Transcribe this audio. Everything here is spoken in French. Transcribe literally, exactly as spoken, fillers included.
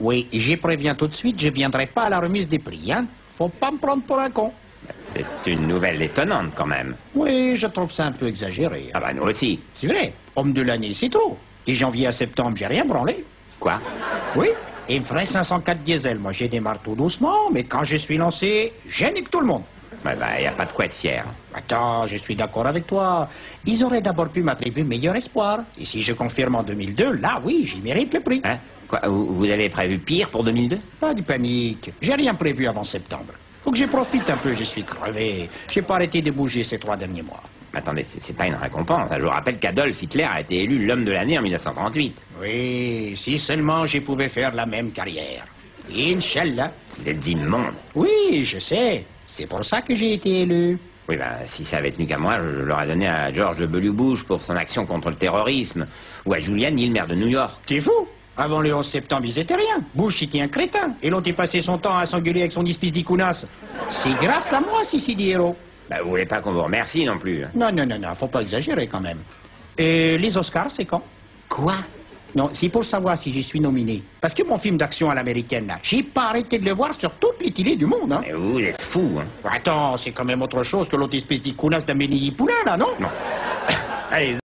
Oui, j'y préviens tout de suite, je viendrai pas à la remise des prix, hein. Faut pas me prendre pour un con. C'est une nouvelle étonnante, quand même. Oui, je trouve ça un peu exagéré. Ah bah, nous aussi. C'est vrai, homme de l'année, c'est tout. Et janvier à septembre, j'ai rien branlé. Quoi? Oui, il me ferait cinq cent quatre diesel. Moi, j'ai démarre tout doucement, mais quand je suis lancé, j'ai nique tout le monde. Ouais, bah, y a pas de quoi être fier. Attends, je suis d'accord avec toi. Ils auraient d'abord pu m'attribuer meilleur espoir. Et si je confirme en deux mille deux, là, oui, j'y mérite le prix. Hein? Quoi, vous, vous avez prévu pire pour deux mille deux? Pas de panique. J'ai rien prévu avant septembre. Faut que j'y profite un peu, je suis crevé. J'ai pas arrêté de bouger ces trois derniers mois. Attendez, c'est pas une récompense. Je vous rappelle qu'Adolf Hitler a été élu l'homme de l'année en mille neuf cent trente-huit. Oui, si seulement je pouvais faire la même carrière. Inch'Allah. Vous êtes immonde. Oui, je sais. C'est pour ça que j'ai été élu. Oui, ben, si ça avait tenu qu'à moi, je l'aurais donné à George W. Bush pour son action contre le terrorisme, ou à Julian Hill, maire de New York. T'es fou? Avant le onze septembre, ils étaient rien. Bush était un crétin. Et l'autre, il passait son temps à s'engueuler avec son espèce d'icounas. C'est grâce à moi si c'est des héros. Ben, vous voulez pas qu'on vous remercie non plus? Non, non, non, non, faut pas exagérer quand même. Et les Oscars, c'est quand? Quoi? Non, c'est pour savoir si j'y suis nominé. Parce que mon film d'action à l'américaine, là, j'ai pas arrêté de le voir sur toutes les télés du monde, hein. Mais vous êtes fou, hein? Attends, c'est quand même autre chose que l'autre espèce d'icounas d'Amélie Poulain, là, non? Non. Allez,